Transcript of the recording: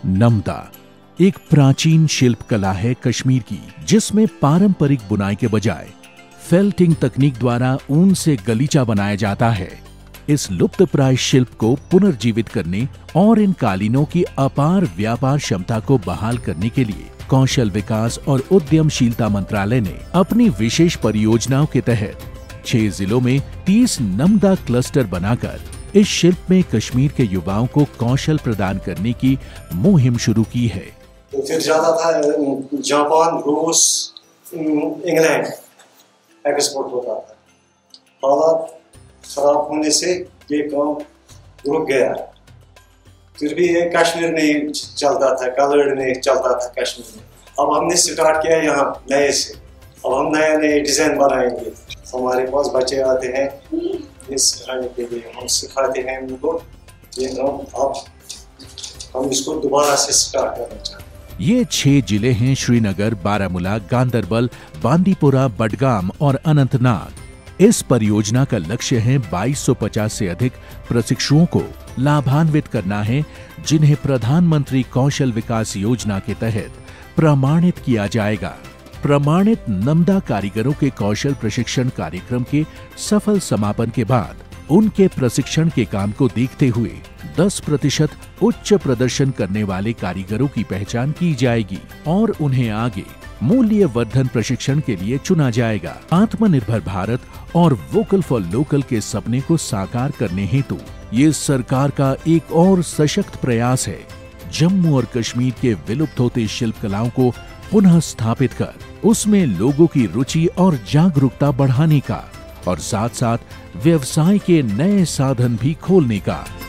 नमदा एक प्राचीन शिल्प कला है कश्मीर की, जिसमें पारंपरिक बुनाई के बजाय फेल्टिंग तकनीक द्वारा ऊन से गलीचा बनाया जाता है। इस लुप्तप्राय शिल्प को पुनर्जीवित करने और इन कालीनों की अपार व्यापार क्षमता को बहाल करने के लिए कौशल विकास और उद्यमशीलता मंत्रालय ने अपनी विशेष परियोजनाओं के तहत 6 जिलों में 30 नमदा क्लस्टर बनाकर इस शिल्प में कश्मीर के युवाओं को कौशल प्रदान करने की मुहिम शुरू की है। फिर जाता था जापान, रूस, इंग्लैंड एक्सपोर्ट होता था। हालात खराब होने से ये काम रुक गया। फिर भी ये कश्मीर में ही चलता था, कलर्ड में चलता था कश्मीर में। अब हमने स्टार्ट किया यहाँ नए से। अब हम नए नए डिजाइन बनाएंगे। हमारे पास बच्चे आते हैं ये सिखाने के लिए, हम सिखाते हैं उनको। ये अब हम इसको दोबारा से स्टार्ट करना चाहते हैं। ये 6 जिले हैं श्रीनगर, बारामूला, गांदरबल, बांदीपुरा, बडगाम और अनंतनाग। इस परियोजना का लक्ष्य है 2250 से अधिक प्रशिक्षुओं को लाभान्वित करना है, जिन्हें प्रधानमंत्री कौशल विकास योजना के तहत प्रमाणित किया जाएगा। प्रमाणित नमदा कारीगरों के कौशल प्रशिक्षण कार्यक्रम के सफल समापन के बाद उनके प्रशिक्षण के काम को देखते हुए 10% उच्च प्रदर्शन करने वाले कारीगरों की पहचान की जाएगी और उन्हें आगे मूल्य वर्धन प्रशिक्षण के लिए चुना जाएगा। आत्मनिर्भर भारत और वोकल फॉर लोकल के सपने को साकार करने हेतु ये सरकार का एक और सशक्त प्रयास है। जम्मू और कश्मीर के विलुप्त होते शिल्प कलाओं को पुनः स्थापित कर उसमें लोगों की रुचि और जागरूकता बढ़ाने का और साथ साथ व्यवसाय के नए साधन भी खोलने का।